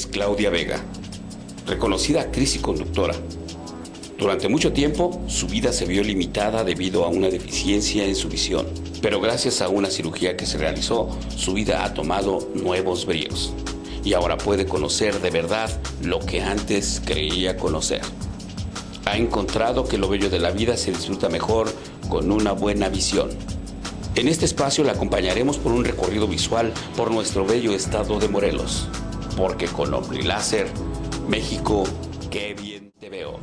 es Claudia Vega, reconocida actriz y conductora. Durante mucho tiempo, su vida se vio limitada debido a una deficiencia en su visión, pero gracias a una cirugía que se realizó, su vida ha tomado nuevos bríos y ahora puede conocer de verdad lo que antes creía conocer. Ha encontrado que lo bello de la vida se disfruta mejor con una buena visión. En este espacio la acompañaremos por un recorrido visual por nuestro bello estado de Morelos, porque con OmniLáser, México, qué bien te veo.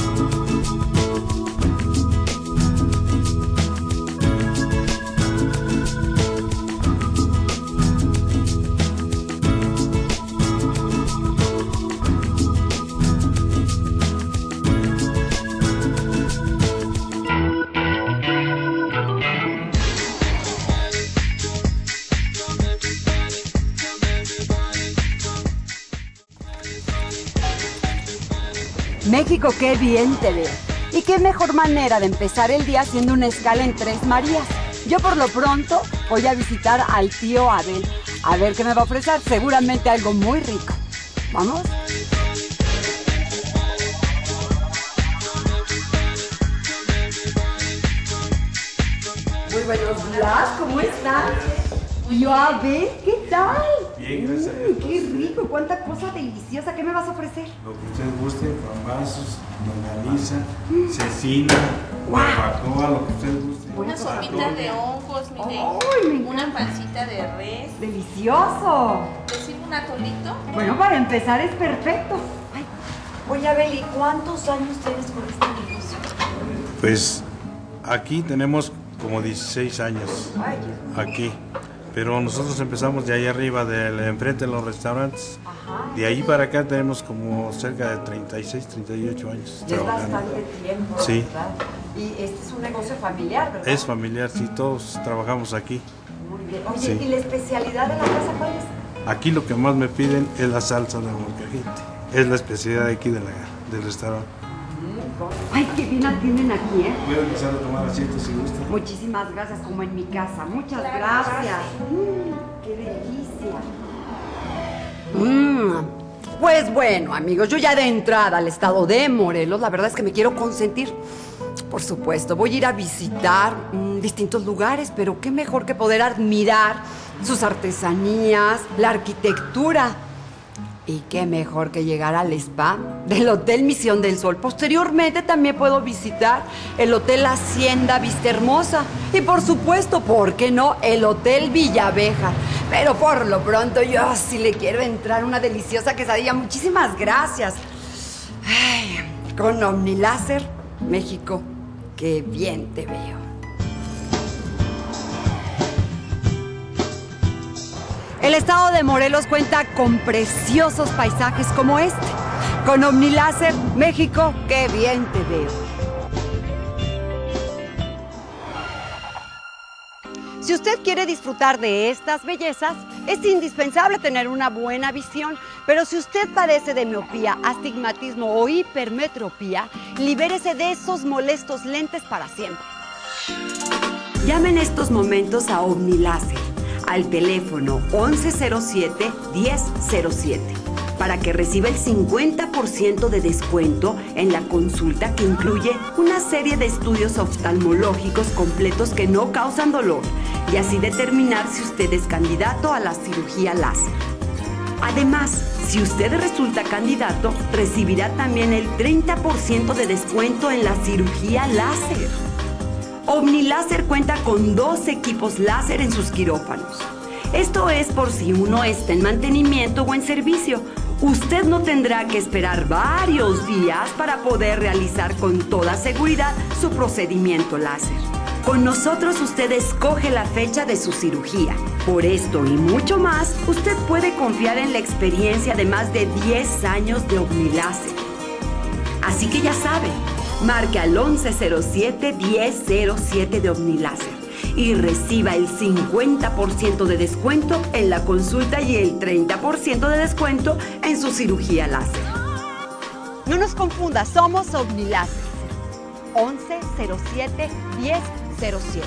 México, qué bien te veo. Y qué mejor manera de empezar el día haciendo una escala en Tres Marías. Yo por lo pronto voy a visitar al tío Abel. A ver qué me va a ofrecer, seguramente algo muy rico. ¿Vamos? Muy buenos días, ¿cómo estás? Tío Abel, ¿qué tal? Bien, gracias a Dios. Qué rico, cuánta cosa deliciosa. ¿Qué me vas a ofrecer? Lo que usted guste, pambazos, longaniza, cecina, barbacoa, lo que usted guste. Una sopita de hongos, mire. ¡Ay, me Una encanta! pancita de res. ¡Delicioso! ¿Le sirvo un atolito? Bueno, para empezar es perfecto. Ay. Oye, Abel, ¿y cuántos años tienes con este negocio? Pues aquí tenemos como 16 años. Ay, Aquí. Pero nosotros empezamos de ahí arriba, de enfrente de los restaurantes. ajá. De ahí para acá tenemos como cerca de 36, 38 años Ya es trabajando. bastante tiempo, Sí. ¿verdad? Y este es un negocio familiar, ¿verdad? Es familiar, sí, todos trabajamos aquí. Muy bien. Oye, Sí. ¿y la especialidad de la casa cuál es? Aquí lo que más me piden es la salsa de molcajete. Es la especialidad de aquí del restaurante. Ay, qué bien atienden aquí, ¿eh? Voy a empezar a tomar asiento si gusta. Muchísimas gracias, como en mi casa. Muchas gracias. ¡Qué delicia! Pues bueno, amigos, yo ya de entrada al estado de Morelos, la verdad es que me quiero consentir. Por supuesto, voy a ir a visitar distintos lugares, pero qué mejor que poder admirar sus artesanías, la arquitectura. Y qué mejor que llegar al spa del Hotel Misión del Sol. Posteriormente también puedo visitar el Hotel Hacienda Vista Hermosa. Y por supuesto, ¿por qué no? El Hotel Villaveja. Pero por lo pronto yo sí le quiero entrar una deliciosa quesadilla. Muchísimas gracias. Ay, con OmniLáser, México, qué bien te veo. El estado de Morelos cuenta con preciosos paisajes como este. Con OmniLáser, México, qué bien te veo. Si usted quiere disfrutar de estas bellezas, es indispensable tener una buena visión. Pero si usted padece de miopía, astigmatismo o hipermetropía, libérese de esos molestos lentes para siempre. Llame en estos momentos a OmniLáser al teléfono 1107-1007 para que reciba el 50% de descuento en la consulta que incluye una serie de estudios oftalmológicos completos que no causan dolor y así determinar si usted es candidato a la cirugía láser. Además, si usted resulta candidato, recibirá también el 30% de descuento en la cirugía láser. OmniLáser cuenta con 2 equipos láser en sus quirófanos. Esto es por si uno está en mantenimiento o en servicio. Usted no tendrá que esperar varios días para poder realizar con toda seguridad su procedimiento láser. Con nosotros usted escoge la fecha de su cirugía. Por esto y mucho más, usted puede confiar en la experiencia de más de 10 años de OmniLáser. Así que ya sabe, marque al 1107-1007 de OmniLáser y reciba el 50% de descuento en la consulta y el 30% de descuento en su cirugía láser. No nos confunda, somos OmniLáser. 1107-1007.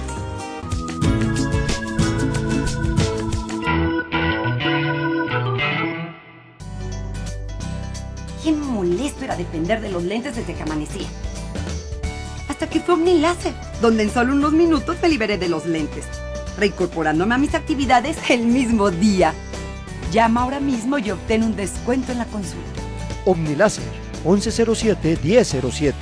esto era depender de los lentes desde que amanecía. Hasta que fue Omniláser, donde en solo unos minutos me liberé de los lentes, reincorporándome a mis actividades el mismo día. Llama ahora mismo y obtén un descuento en la consulta. Omniláser, 1107-1007.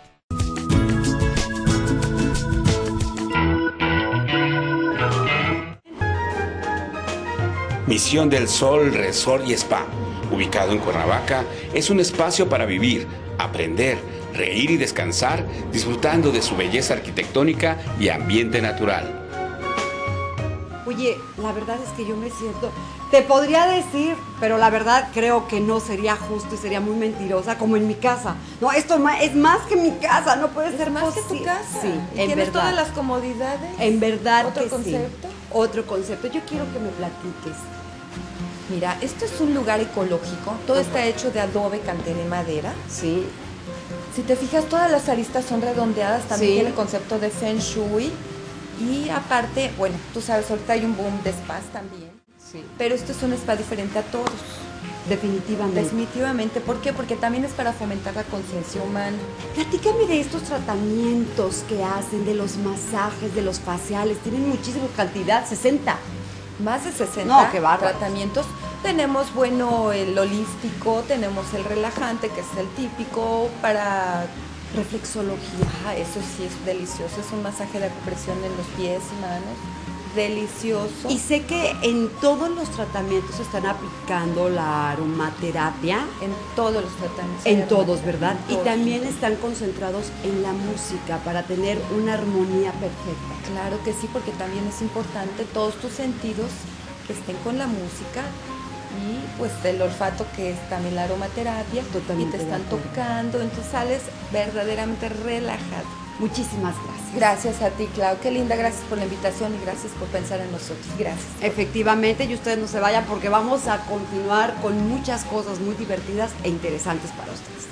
Misión del Sol Resort y Spa, ubicado en Cuernavaca, es un espacio para vivir, aprender, reír y descansar, disfrutando de su belleza arquitectónica y ambiente natural. Oye, la verdad es que yo me siento... Te podría decir, pero la verdad creo que no sería justo y sería muy mentirosa, como en mi casa. No, esto es más que mi casa, no puede ser más que posible. tu casa. Sí, ¿Y en tienes verdad. todas las comodidades? En verdad ¿Otro que concepto? sí. Otro concepto. Yo quiero que me platiques. Mira, esto es un lugar ecológico, todo está hecho de adobe, cantera y madera. Sí. Si te fijas, todas las aristas son redondeadas, también Sí. tiene el concepto de Feng Shui. Y aparte, bueno, tú sabes, ahorita hay un boom de spas también. Sí. Pero esto es un spa diferente a todos. Definitivamente. Definitivamente. ¿Por qué? Porque también es para fomentar la conciencia humana. Platícame de estos tratamientos que hacen, de los masajes, de los faciales. Tienen muchísima cantidad, 60. Más de 60 No, qué bárbaro. tratamientos. Tenemos, bueno, el holístico, tenemos el relajante, que es el típico para... Reflexología. Ajá, eso sí es delicioso. Es un masaje de acupresión en los pies y manos. Delicioso. Y sé que en todos los tratamientos se están aplicando la aromaterapia. En todos los tratamientos. En todos, ¿verdad? En todos. Y también están concentrados en la música para tener una armonía perfecta. Claro que sí, porque también es importante todos tus sentidos que estén con la música y pues el olfato, que es también la aromaterapia. Totalmente y te están de acuerdo. tocando, entonces sales verdaderamente relajado. Muchísimas gracias. Gracias a ti, Clau. Qué linda, gracias por la invitación y gracias por pensar en nosotros. Gracias. Efectivamente, y ustedes no se vayan porque vamos a continuar con muchas cosas muy divertidas e interesantes para ustedes.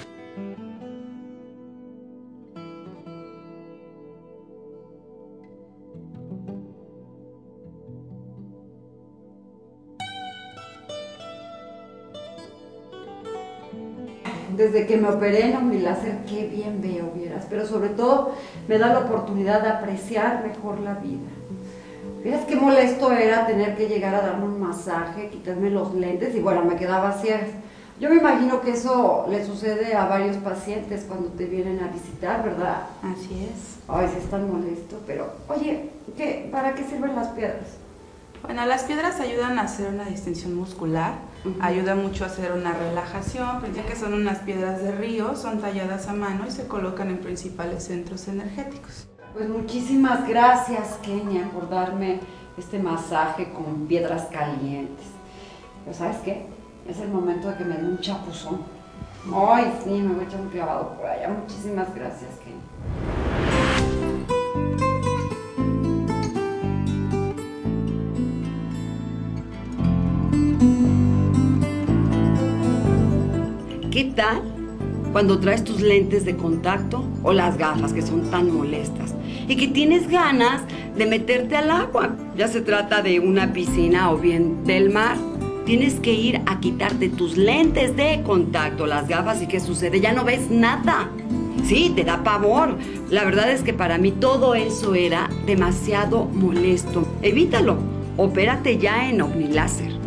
Desde que me operé en Omniláser, qué bien veo, vieras, pero sobre todo me da la oportunidad de apreciar mejor la vida. Vieras qué molesto era tener que llegar a darme un masaje, quitarme los lentes y bueno, me quedaba ciega. Yo me imagino que eso le sucede a varios pacientes cuando te vienen a visitar, ¿verdad? Así es. Ay, sí es tan molesto, pero oye, ¿para qué sirven las piedras? Bueno, las piedras ayudan a hacer una distensión muscular, ayuda mucho a hacer una relajación, ya que son unas piedras de río, son talladas a mano y se colocan en principales centros energéticos. Pues muchísimas gracias, Kenia, por darme este masaje con piedras calientes. Pero ¿sabes qué? Es el momento de que me dé un chapuzón. Ay, sí, me voy a echar un clavado por allá. Muchísimas gracias, Kenia. ¿Qué tal cuando traes tus lentes de contacto o las gafas que son tan molestas y que tienes ganas de meterte al agua? Ya se trata de una piscina o bien del mar. Tienes que ir a quitarte tus lentes de contacto, las gafas, y ¿qué sucede? Ya no ves nada. Sí, te da pavor. La verdad es que para mí todo eso era demasiado molesto. Evítalo. Opérate ya en Omniláser.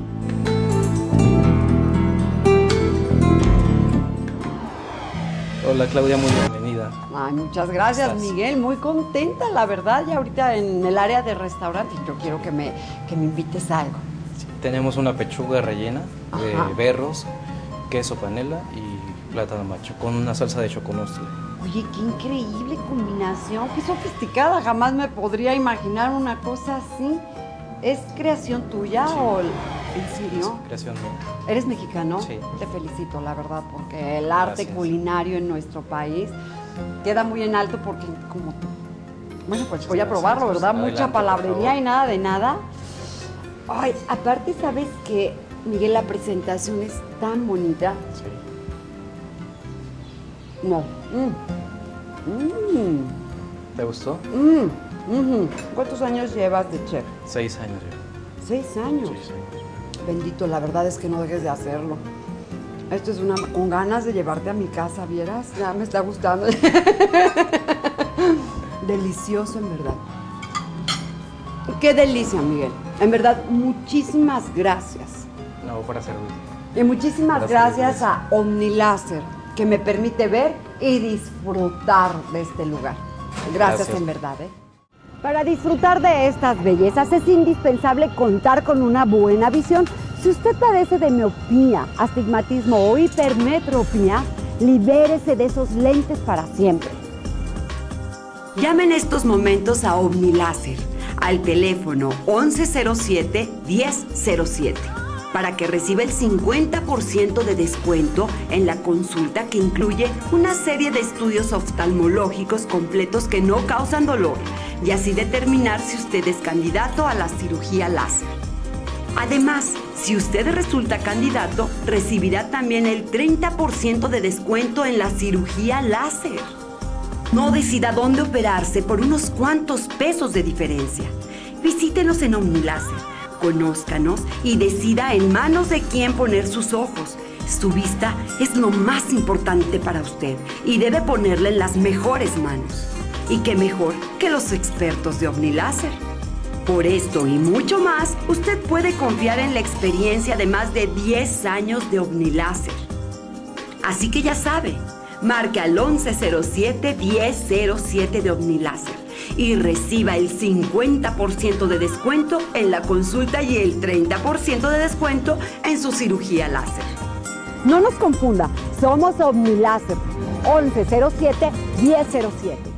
Hola Claudia, muy bienvenida. Ay, muchas gracias, ¿Cómo estás? Miguel. Muy contenta, la verdad. Ya ahorita en el área de restaurante yo quiero que me invites a algo. Sí, tenemos una pechuga rellena de Ajá. berros, queso panela y plátano macho con una salsa de choconostle. Oye, qué increíble combinación, qué sofisticada. Jamás me podría imaginar una cosa así. ¿Es creación tuya Sí. o en serio? Es creación mía. ¿Eres mexicano? Sí. Te felicito, la verdad, porque el arte Gracias. culinario en nuestro país queda muy en alto porque como... Bueno, pues voy a Muchas probarlo, gracias. ¿verdad? Adelante, Mucha por palabrería favor. y nada de nada. Ay, aparte, ¿sabes qué, Miguel? La presentación es tan bonita. Sí. No. ¿Te gustó? ¿Cuántos años llevas de chef? 6 años ya. 6 años. 6 años. Bendito, la verdad es que no dejes de hacerlo. Esto es con ganas de llevarte a mi casa, ¿vieras? Ya me está gustando. Delicioso, en verdad. Qué delicia, Miguel. En verdad, muchísimas gracias. No, para servir. Y muchísimas gracias a OmniLáser, que me permite ver y disfrutar de este lugar. Gracias. En verdad, ¿eh? Para disfrutar de estas bellezas es indispensable contar con una buena visión. Si usted padece de miopía, astigmatismo o hipermetropía, libérese de esos lentes para siempre. Llame en estos momentos a OmniLáser al teléfono 1107-1007 para que reciba el 50% de descuento en la consulta, que incluye una serie de estudios oftalmológicos completos que no causan dolor, y así determinar si usted es candidato a la cirugía láser. Además, si usted resulta candidato, recibirá también el 30% de descuento en la cirugía láser. No decida dónde operarse por unos cuantos pesos de diferencia. Visítenos en OmniLáser, conózcanos y decida en manos de quién poner sus ojos. Su vista es lo más importante para usted y debe ponerla en las mejores manos. Y qué mejor que los expertos de OmniLáser. Por esto y mucho más, usted puede confiar en la experiencia de más de 10 años de OmniLáser. Así que ya sabe, marque al 1107-1007 de OmniLáser y reciba el 50% de descuento en la consulta y el 30% de descuento en su cirugía láser. No nos confunda, somos OmniLáser, 1107-1007.